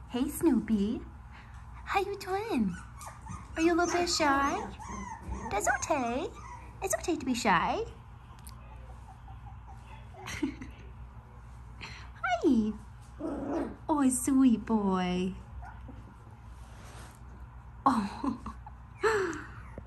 Hey, Snoopy. How you doing? Are you a little bit shy? That's okay. It's okay to be shy. Hi. Oh, sweet boy. Oh.